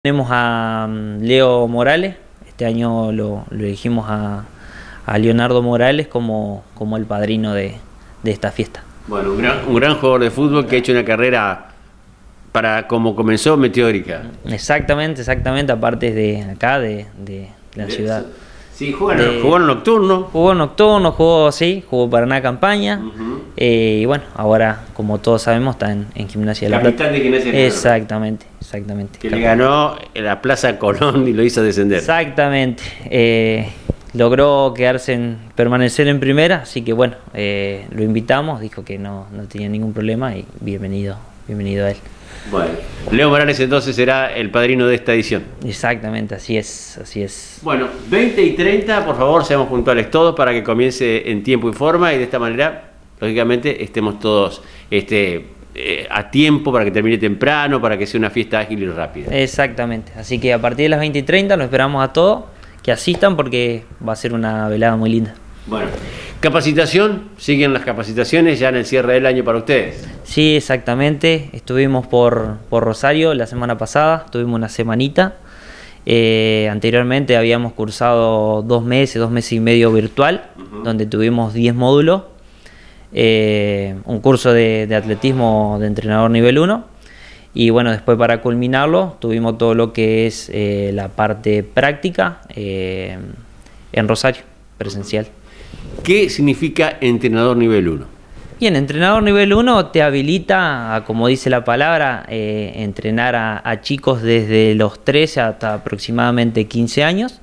Tenemos a Leo Morales, este año lo elegimos a Leonardo Morales como el padrino de esta fiesta. Bueno, un gran jugador de fútbol que ha hecho una carrera como comenzó, meteórica. Exactamente, aparte de acá, de la ciudad. Sí, jugó en nocturno. Jugó nocturno, jugó Paraná Campaña. Y bueno, ahora, como todos sabemos, está en Gimnasia de la Plata. Capital de Gimnasia de la Plata. Exactamente. Que le ganó en la Plaza Colón y lo hizo descender. Exactamente. Logró permanecer en primera, así que bueno, lo invitamos, dijo que no tenía ningún problema y bienvenido a él. Bueno, Leo Morales entonces será el padrino de esta edición. Exactamente, así es. Bueno, 20 y 30, por favor, seamos puntuales todos para que comience en tiempo y forma y de esta manera, lógicamente, estemos todos a tiempo para que termine temprano, para que sea una fiesta ágil y rápida. Exactamente, así que a partir de las 20 y 30 los esperamos a todos que asistan porque va a ser una velada muy linda. Bueno, capacitación, siguen las capacitaciones ya en el cierre del año para ustedes. Sí, exactamente, estuvimos por Rosario la semana pasada, tuvimos una semanita. Anteriormente habíamos cursado 2 meses y medio virtual, donde tuvimos 10 módulos, un curso de atletismo de entrenador nivel 1 y bueno, después para culminarlo tuvimos todo lo que es la parte práctica en Rosario, presencial. ¿Qué significa entrenador nivel 1? Bien, entrenador nivel 1 te habilita, como dice la palabra, entrenar a chicos desde los 13 hasta aproximadamente 15 años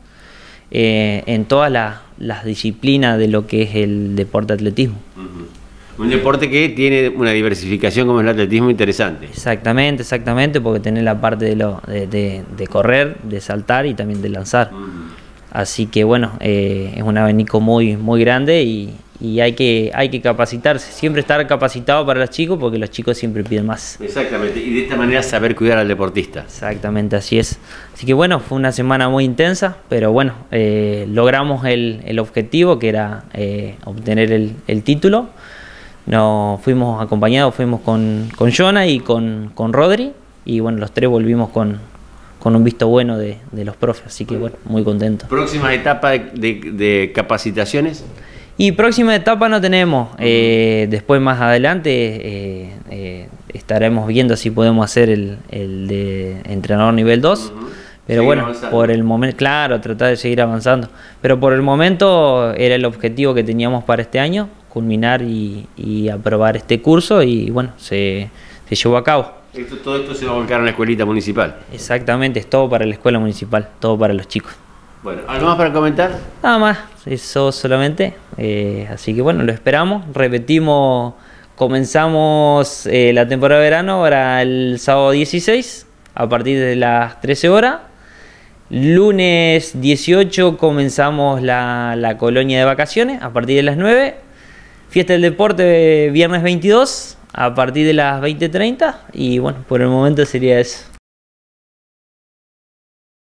en todas las disciplinas de lo que es el deporte atletismo. Un deporte que tiene una diversificación como el atletismo interesante. Exactamente, porque tenés la parte de correr, de saltar y también de lanzar. Así que bueno, es un abanico muy grande y hay que capacitarse, siempre estar capacitado para los chicos porque los chicos siempre piden más. Exactamente, y de esta manera saber cuidar al deportista. Exactamente, así es. Así que bueno, fue una semana muy intensa, pero bueno, logramos el objetivo que era obtener el título. Nos fuimos acompañados, fuimos con Jonah y con Rodri y bueno, los tres volvimos con un visto bueno de los profes, así que bueno, muy contento. ¿Próximas etapas de capacitaciones? Y próxima etapa no tenemos, después más adelante estaremos viendo si podemos hacer el de entrenador nivel 2, pero bueno, avanzando. Por el momento, claro, tratar de seguir avanzando, pero por el momento era el objetivo que teníamos para este año, culminar y aprobar este curso y bueno, se llevó a cabo. Todo esto se va a volcar en la escuelita municipal. Exactamente, es todo para la escuela municipal, todo para los chicos. Bueno, ¿algo más para comentar? Nada más, eso solamente. Así que bueno, lo esperamos. Repetimos, comenzamos la temporada de verano ahora el sábado 16 a partir de las 13 horas. Lunes 18 comenzamos la colonia de vacaciones a partir de las 9. Fiesta del deporte viernes 22 a partir de las 20:30 y bueno, por el momento sería eso.